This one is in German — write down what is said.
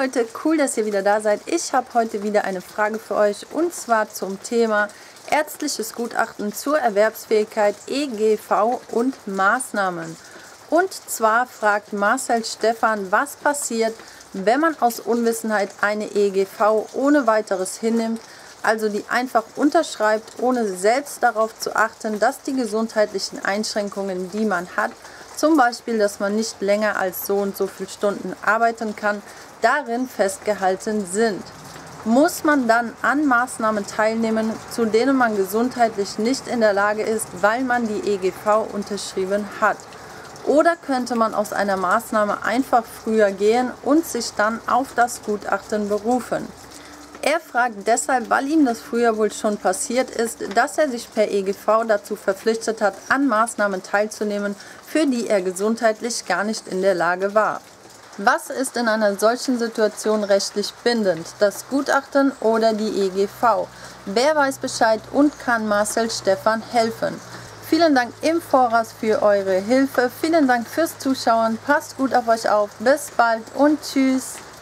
Leute, cool, dass ihr wieder da seid. Ich habe heute wieder eine Frage für euch und zwar zum Thema ärztliches Gutachten zur Erwerbsfähigkeit EGV und Maßnahmen. Und zwar fragt Marcel Stefan, was passiert, wenn man aus Unwissenheit eine EGV ohne weiteres hinnimmt, also die einfach unterschreibt, ohne selbst darauf zu achten, dass die gesundheitlichen Einschränkungen, die man hat, zum Beispiel, dass man nicht länger als so und so viele Stunden arbeiten kann, darin festgehalten sind. Muss man dann an Maßnahmen teilnehmen, zu denen man gesundheitlich nicht in der Lage ist, weil man die EGV unterschrieben hat? Oder könnte man aus einer Maßnahme einfach früher gehen und sich dann auf das Gutachten berufen? Er fragt deshalb, weil ihm das früher wohl schon passiert ist, dass er sich per EGV dazu verpflichtet hat, an Maßnahmen teilzunehmen, für die er gesundheitlich gar nicht in der Lage war. Was ist in einer solchen Situation rechtlich bindend, das Gutachten oder die EGV? Wer weiß Bescheid und kann Marcel Stefan helfen? Vielen Dank im Voraus für eure Hilfe, vielen Dank fürs Zuschauen, passt gut auf euch auf, bis bald und tschüss!